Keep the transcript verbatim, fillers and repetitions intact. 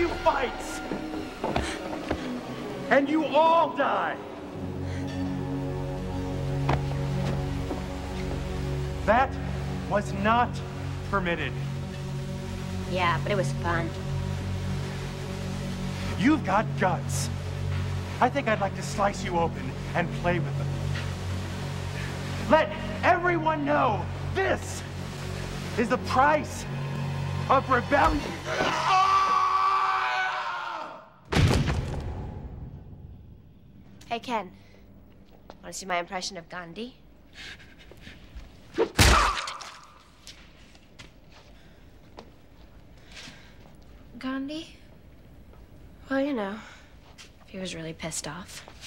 fights. And you all die. That was not permitted. Yeah, but it was fun. You've got guts. I think I'd like to slice you open and play with them. Let everyone know this is the price of rebellion. Hey, Ken. Want to see my impression of Gandhi? Gandhi? Well, you know, if he was really pissed off.